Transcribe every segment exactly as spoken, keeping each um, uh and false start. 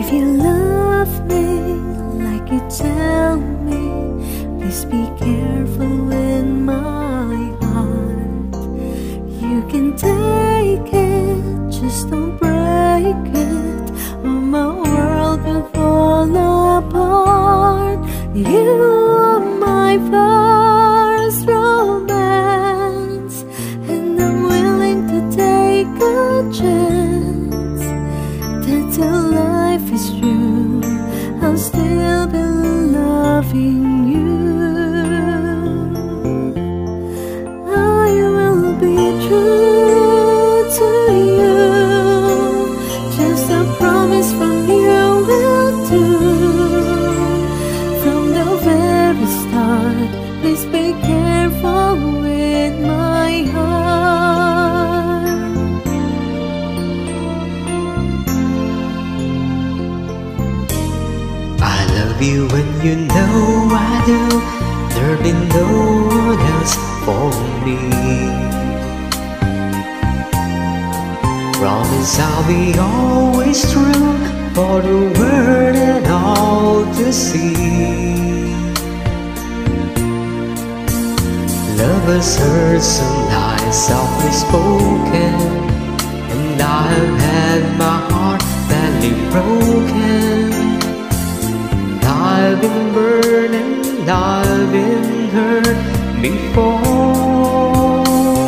If you love me like you tell me, please be careful with my heart. You can take it, just don't break it, or my world will fall apart. You are my first romance, and I'm willing to take a chance that till life is true, I'll still be loving you. I will be true to you, just a promise from you will do. From the very start, please be careful with my heart. I love you when you know I do. There'll be no one else for me. Promise I'll be always true, for the world and all to see. Lovers heard some lies softly spoken, and I have had my heart badly broken. I've been burned and I've been hurt before,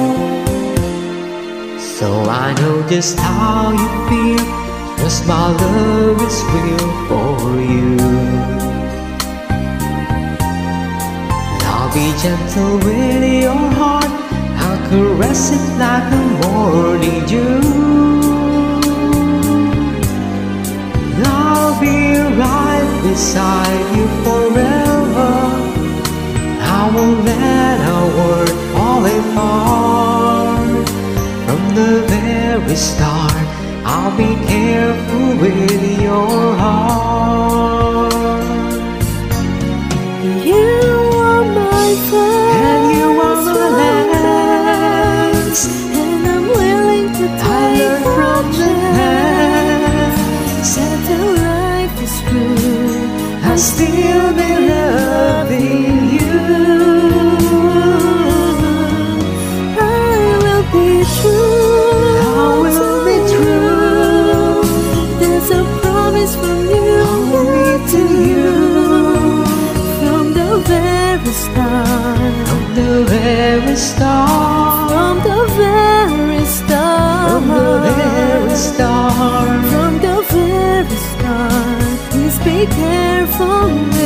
so I know just how you feel, 'cause my love is real for you. I'll be gentle with your heart, I'll caress it like a morning dew. I'll be right beside you forever. I won't let a word fall apart. From the very start, I'll be careful with your heart. You are my first, and you are my last, and I'm willing to take I from the past. that till life is true, I'll still be loving you. I will be true, I will be true. There's a promise from you Only to you. from the very start, From the very start, from the very start, from the very start. from the very start. Please be careful.